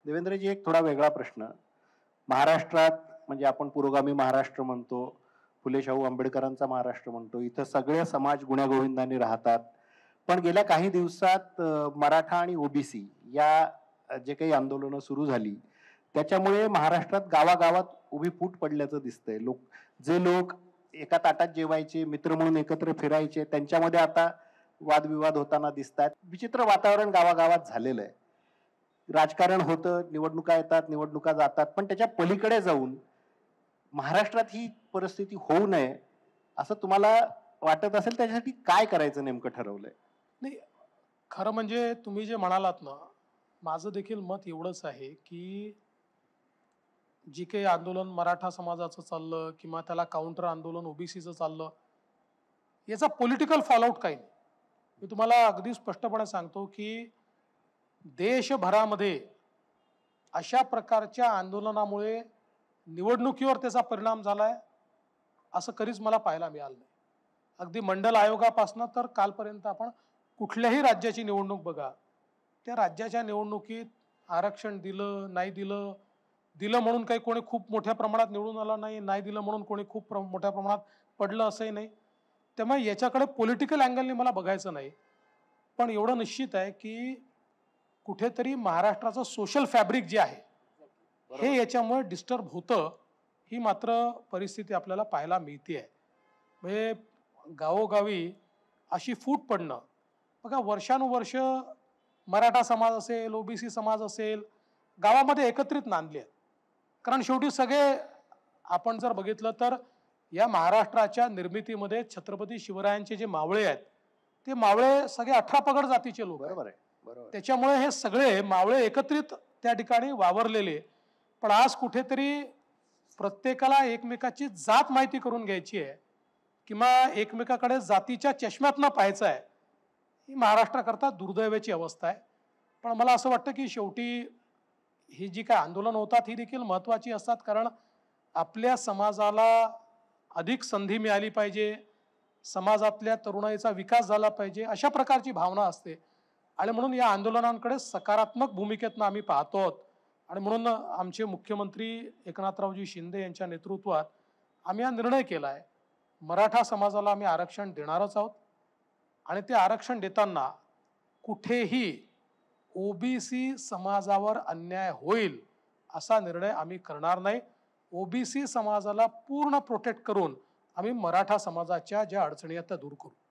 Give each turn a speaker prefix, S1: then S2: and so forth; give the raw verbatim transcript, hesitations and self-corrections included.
S1: देवेंद्रजी, एक थोडा वेगळा प्रश्न. महाराष्ट्रात म्हणजे आपण पुरोगामी महाराष्ट्र म्हणतो, फुले शाहू आंबेडकरांचा महाराष्ट्र म्हणतो. इथं सगळे समाज गुण्यागोविंदाने राहतात. पण गेल्या काही दिवसात अ, मराठा आणि ओबीसी या अ, जे काही आंदोलनं सुरू झाली, त्याच्यामुळे महाराष्ट्रात गावागावात उभी फूट पडल्याचं दिसतंय. लोक जे लोक एका ताटात जेवायचे, मित्र म्हणून एकत्र फिरायचे, त्यांच्यामध्ये आता वादविवाद होताना दिसतात. विचित्र वातावरण गावागावात झालेलं आहे. राजकारण होतं, निवडणुका येतात, निवडणुका जातात, पण त्याच्या पलीकडे जाऊन महाराष्ट्रात ही परिस्थिती होऊ नये असं तुम्हाला वाटत असेल, त्याच्यासाठी काय करायचं नेमकं ठरवलंय?
S2: नाही, खरं म्हणजे तुम्ही जे म्हणालात ना, माझं देखील मत एवढंच आहे की जी काही आंदोलन मराठा समाजाचं चाललं किंवा त्याला काउंटर आंदोलन ओबीसीचं चाललं, याचा पॉलिटिकल फॉलआउट काही नाही. मी तुम्हाला अगदी स्पष्टपणे सांगतो की देशभरामध्ये अशा प्रकारच्या आंदोलनामुळे निवडणुकीवर त्याचा परिणाम झालाय असं कधीच मला पाहायला मिळालं नाही. अगदी मंडल आयोगापासून तर कालपर्यंत आपण कुठल्याही राज्याची निवडणूक बघा, त्या राज्याच्या निवडणुकीत आरक्षण दिलं नाही दिलं, दिलं म्हणून काही कोणी खूप मोठ्या प्रमाणात निवडून आला नाही, नाही दिलं म्हणून कोणी खूप मोठ्या प्रमाणात पडलं असंही नाही. त्यामुळे याच्याकडे पॉलिटिकल अँगलने मला बघायचं नाही. पण एवढं निश्चित आहे की कुठेतरी महाराष्ट्राचं सोशल फॅब्रिक जे आहे हे याच्यामुळे डिस्टर्ब होतं, ही मात्र परिस्थिती आपल्याला पाहायला मिळते आहे. म्हणजे गावोगावी अशी फूट पडणं बघा, वर्षानुवर्ष मराठा समाज असेल, ओबीसी समाज असेल, गावामध्ये एकत्रित नांदले आहेत. कारण शेवटी सगळे आपण जर बघितलं तर या महाराष्ट्राच्या निर्मितीमध्ये छत्रपती शिवरायांचे जे मावळे आहेत ते मावळे सगळे अठरा पगड जातीचे लोक.
S1: बरोबर आहे, बरोबर.
S2: त्याच्यामुळे हे सगळे मावळे एकत्रित त्या ठिकाणी वावरलेले. पण आज कुठेतरी प्रत्येकाला एकमेकाची जात माहिती करून घ्यायची आहे किंवा एकमेकाकडे जातीच्या चष्म्यातनं पाहायचं आहे, ही महाराष्ट्राकरता दुर्दैवाची अवस्था आहे. पण मला असं वाटतं की शेवटी ही जी काय आंदोलन होतात ही देखील महत्त्वाची असतात, कारण आपल्या समाजाला अधिक संधी मिळाली पाहिजे, समाजातल्या तरुणाईचा विकास झाला पाहिजे, अशा प्रकारची भावना असते. आणि म्हणून या आंदोलनांकडे सकारात्मक भूमिकेतनं आम्ही पाहतो आहोत. आणि म्हणून आमचे मुख्यमंत्री एकनाथरावजी शिंदे यांच्या नेतृत्वात आम्ही हा निर्णय केला आहे, मराठा समाजाला आम्ही आरक्षण देणारच आहोत. आणि ते आरक्षण देताना कुठेही ओबीसी समाजावर अन्याय होईल असा निर्णय आम्ही करणार नाही. ओबीसी समाजाला पूर्ण प्रोटेक्ट करून आम्ही मराठा समाजाच्या ज्या अडचणी आहेत त्या दूर करू.